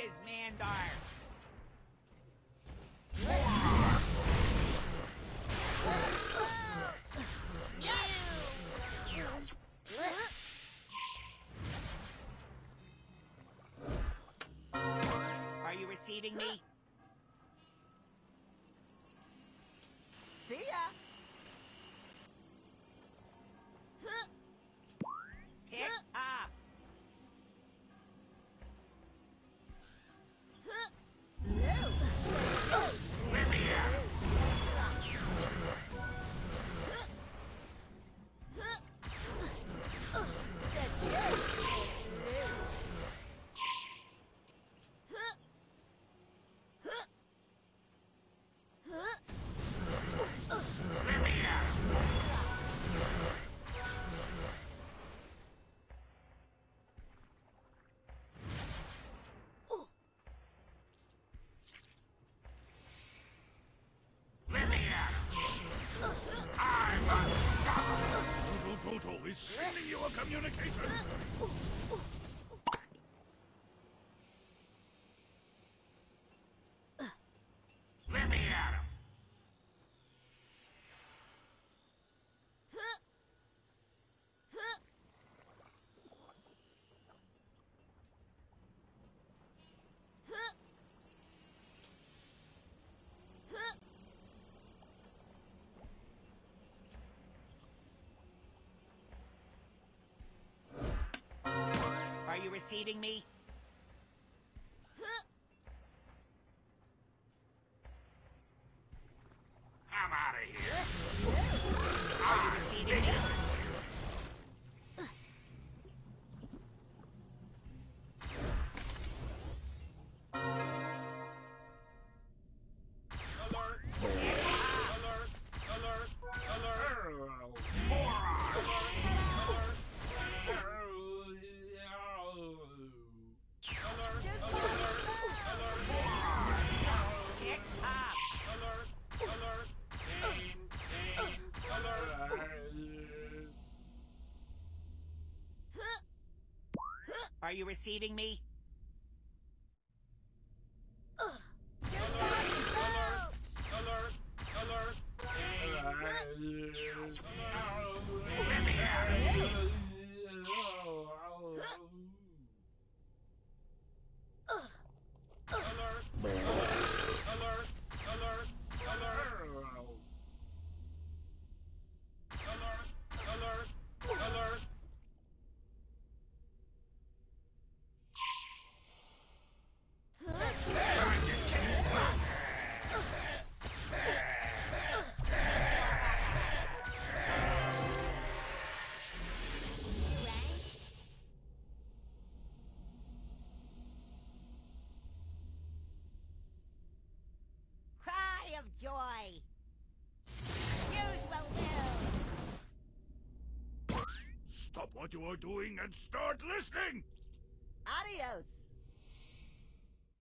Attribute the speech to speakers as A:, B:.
A: is Mandark. Are you receiving me?
B: See ya!
A: Pick up!
C: Toto is sending you a communication! Let me at him!
A: Are you receiving me?
C: I'm out of here!
A: Are you receiving me?
C: Alert! Alert! Alert! Alert! Alert!
A: Pick up!
C: Alert! Pain! Alert!
A: Are you receiving me?
C: Alert! Alert!
D: Cry of joy! Use will live!
C: Stop what you are doing and start listening!
B: Adios!